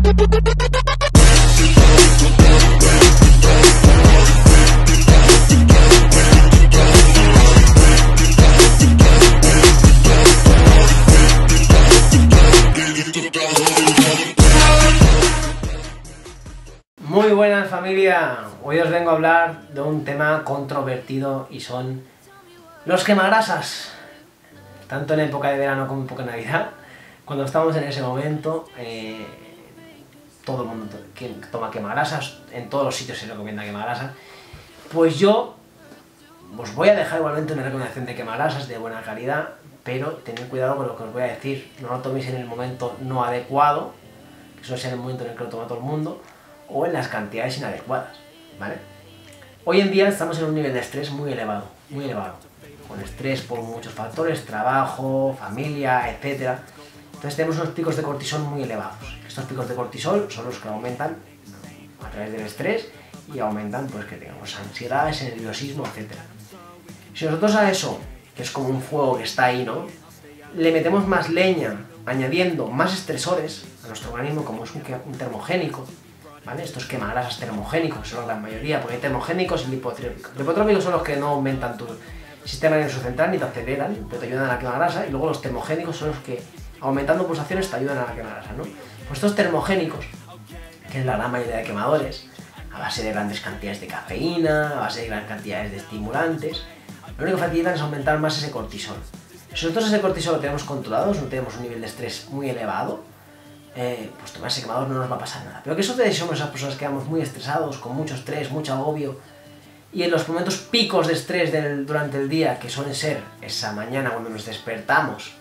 Muy buenas familia, hoy os vengo a hablar de un tema controvertido y son los quemagrasas. Tanto en época de verano como en época de Navidad, cuando estamos en ese momento, todo el mundo toma quemagrasas, en todos los sitios se recomienda quemagrasas. Pues yo os voy a dejar igualmente una recomendación de quemagrasas de buena calidad, pero tened cuidado con lo que os voy a decir, no lo toméis en el momento no adecuado, que suele ser el momento en el que lo toma todo el mundo, o en las cantidades inadecuadas, ¿vale? Hoy en día estamos en un nivel de estrés muy elevado, con estrés por muchos factores, trabajo, familia, etc. Entonces tenemos unos picos de cortisol muy elevados. Estos picos de cortisol son los que aumentan a través del estrés y aumentan pues que tengamos ansiedad, ese nerviosismo, etc. Si nosotros a eso, que es como un fuego que está ahí, ¿no?, le metemos más leña, añadiendo más estresores a nuestro organismo, como es un termogénico, ¿vale? Estos quemagrasas termogénicos son la gran mayoría, porque hay termogénicos y lipotrópicos. Lipotrópicos son los que no aumentan tu sistema nervioso central ni te aceleran, pero te ayudan a la quemagrasa, y luego los termogénicos son los que, aumentando pulsaciones, te ayudan a la quemagrasa, ¿no? Pues estos termogénicos, que es la gran mayoría de quemadores, a base de grandes cantidades de cafeína, a base de grandes cantidades de estimulantes, lo único que facilitan es aumentar más ese cortisol. Si nosotros ese cortisol lo tenemos controlado, no tenemos un nivel de estrés muy elevado, pues tomar ese quemador no nos va a pasar nada. Pero ¿qué sucede si somos esas personas que vamos muy estresados, con mucho estrés, mucho agobio, y en los momentos picos de estrés durante el día, que suelen ser esa mañana cuando nos despertamos,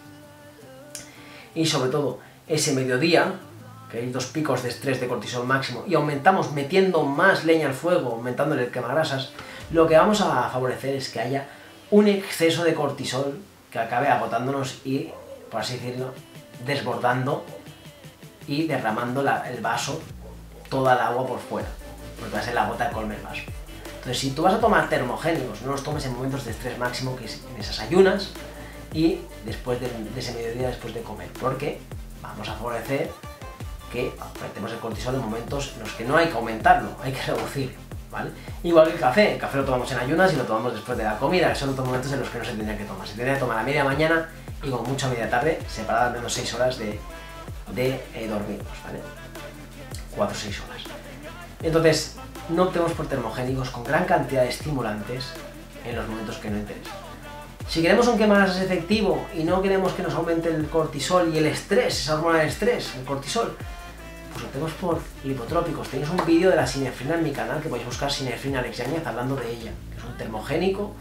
y sobre todo ese mediodía, que hay dos picos de estrés de cortisol máximo, y aumentamos metiendo más leña al fuego, aumentándole el quemagrasas, lo que vamos a favorecer es que haya un exceso de cortisol que acabe agotándonos y, por así decirlo, desbordando y derramando el vaso, toda el agua por fuera, porque va a ser la gota de colme del vaso. Entonces, si tú vas a tomar termogénicos, no los tomes en momentos de estrés máximo, que es en esas ayunas y después de ese mediodía, después de comer, porque vamos a favorecer que aumentemos el cortisol en momentos en los que no hay que aumentarlo, hay que reducirlo, ¿vale? Igual que el café lo tomamos en ayunas y lo tomamos después de la comida, que son otros momentos en los que no se tendría que tomar. Se tendría que tomar a media mañana y con mucho a media tarde, separada al menos 6 horas de dormirnos, ¿vale? 4 o 6 horas. Entonces, no optemos por termogénicos con gran cantidad de estimulantes en los momentos que no interesan. Si queremos un quemagrasas efectivo y no queremos que nos aumente el cortisol y el estrés, esa hormona del estrés, el cortisol, pues optemos por lipotrópicos. Tenéis un vídeo de la sinefrina en mi canal, que podéis buscar sinefrina Alex Yáñez hablando de ella, que es un termogénico,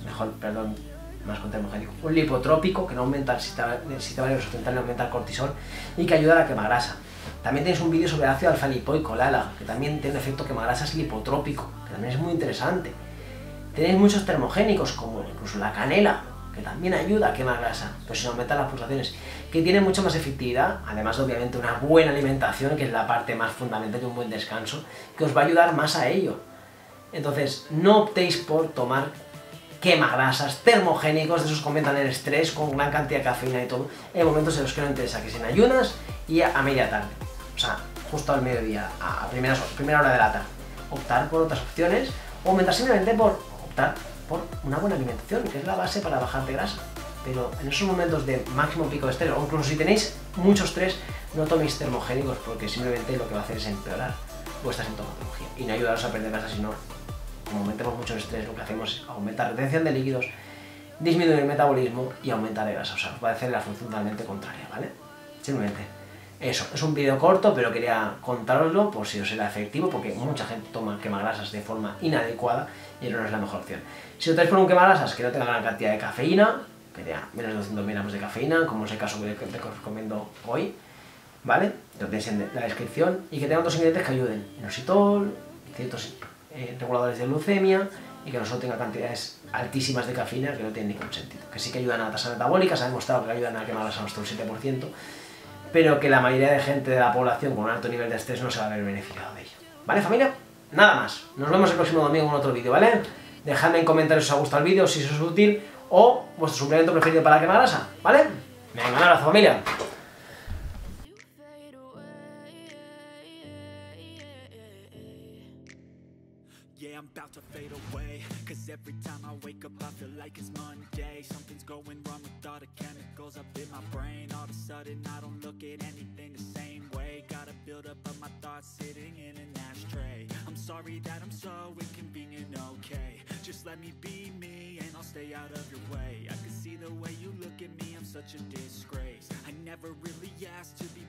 más con termogénico, un lipotrópico que no aumenta el sistema nervioso central, no aumenta el cortisol y que ayuda a la quemagrasa. También tenéis un vídeo sobre ácido alfa-lipoico, LALA, que también tiene un efecto quemagrasas lipotrópico, que también es muy interesante. Tenéis muchos termogénicos, como incluso la canela, que también ayuda a quemar grasa, pero sin aumentar las pulsaciones, que tiene mucha más efectividad, además de obviamente una buena alimentación, que es la parte más fundamental de un buen descanso, que os va a ayudar más a ello. Entonces, no optéis por tomar quemagrasas termogénicos, de esos que aumentan el estrés con gran cantidad de cafeína y todo, en momentos en los que no interesa, que es en ayunas y a media tarde, o sea, justo al mediodía, a primera hora de la tarde. Optar por otras opciones, o aumentar simplemente por optar por una buena alimentación, que es la base para bajar de grasa. Pero en esos momentos de máximo pico de estrés, o incluso si tenéis mucho estrés, no toméis termogénicos, porque simplemente lo que va a hacer es empeorar vuestra sintomatología y no ayudaros a perder grasa, sino como aumentemos mucho el estrés, lo que hacemos es aumentar la retención de líquidos, disminuir el metabolismo y aumentar la grasa. O sea, os va a hacer la función totalmente contraria, ¿vale? Simplemente eso. Es un vídeo corto, pero quería contároslo por si os era efectivo, porque mucha gente toma quemagrasas de forma inadecuada y no es la mejor opción. Si optáis por un quemagrasas que no tenga gran cantidad de cafeína, que tenga menos de 200 miligramos de cafeína, como es el caso que os recomiendo hoy, ¿vale? Lo tenéis en la descripción, y que tenga otros ingredientes que ayuden: inositol, ciertos reguladores de glucemia, y que no solo tenga cantidades altísimas de cafeína, que no tienen ningún sentido. Que sí que ayudan a la tasa metabólica, se ha demostrado que ayudan a quemar grasa hasta un 7%, pero que la mayoría de gente de la población con un alto nivel de estrés no se va a ver beneficiado de ello. ¿Vale, familia? Nada más. Nos vemos el próximo domingo en otro vídeo, ¿vale? Dejadme en comentarios si os ha gustado el vídeo, si eso es útil, o vuestro suplemento preferido para quemar grasa, ¿vale? Venga, un abrazo, familia. Yeah, I'm about to fade away, cause every time I wake up I feel like it's Monday. Something's going wrong with all the chemicals up in my brain. All of a sudden I don't look at anything the same way. Gotta build up of my thoughts sitting in an ashtray. I'm sorry that I'm so inconvenient, okay. Just let me be me and I'll stay out of your way. I can see the way you look at me, I'm such a disgrace. I never really asked to be